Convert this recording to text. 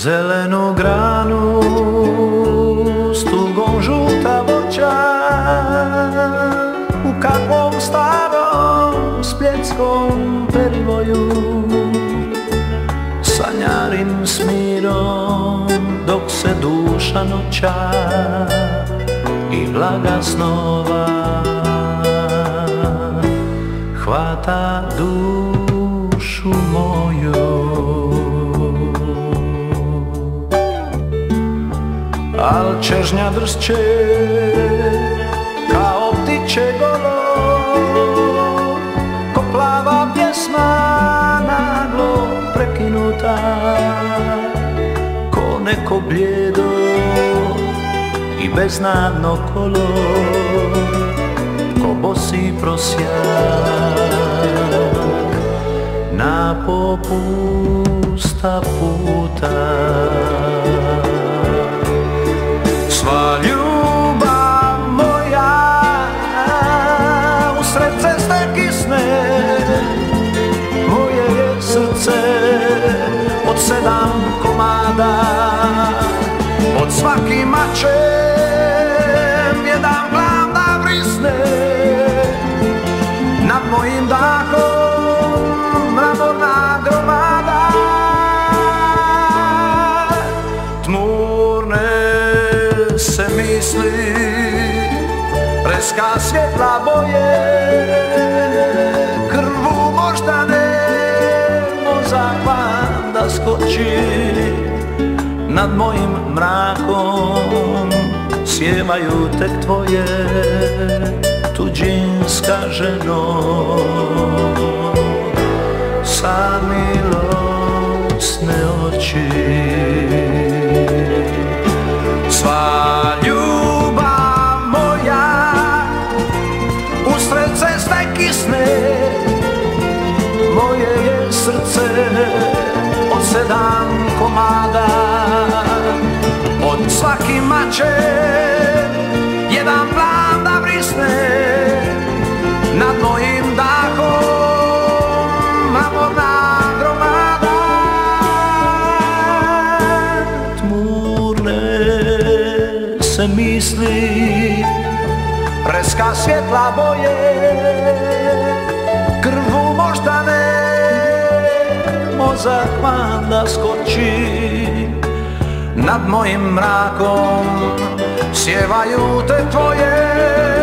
zelenu granu s tugom žuta voća, u kakvom starom spletskom perivoju sanjarim s mirom dok se duša noća i vlaga snova hvata dušu moju. Al čežnja dršće kao ptiće golo, ko plava pjesma naglo prekinuta, ko neko bljedo i beznadno kolo, ko bosi prosjak na popusta puta. Sva ljubav moja usred ceste kisne, moje je srce od 7 komada, pod svakim mačem jedan glav da vrisne, nad mojim dahom mramorna gromada. Tmurne se misli, preska svjetla boje, krvu moždane, mozak van da skoči, nad mojim mrakom sjevaju tek tvoje tuđinska ženo, sa milosne oči. Sva ljubav moja usred ceste kisne, moje je srce od 7 komada, pod svakim mačem jedan plan da vrisne, nad mojim dahom mramorna gromada. Tmurne se misli, preska svjetla boje, krvu moždane, mozak van da skoči, nad mojim mrakom sjevaju te tvoje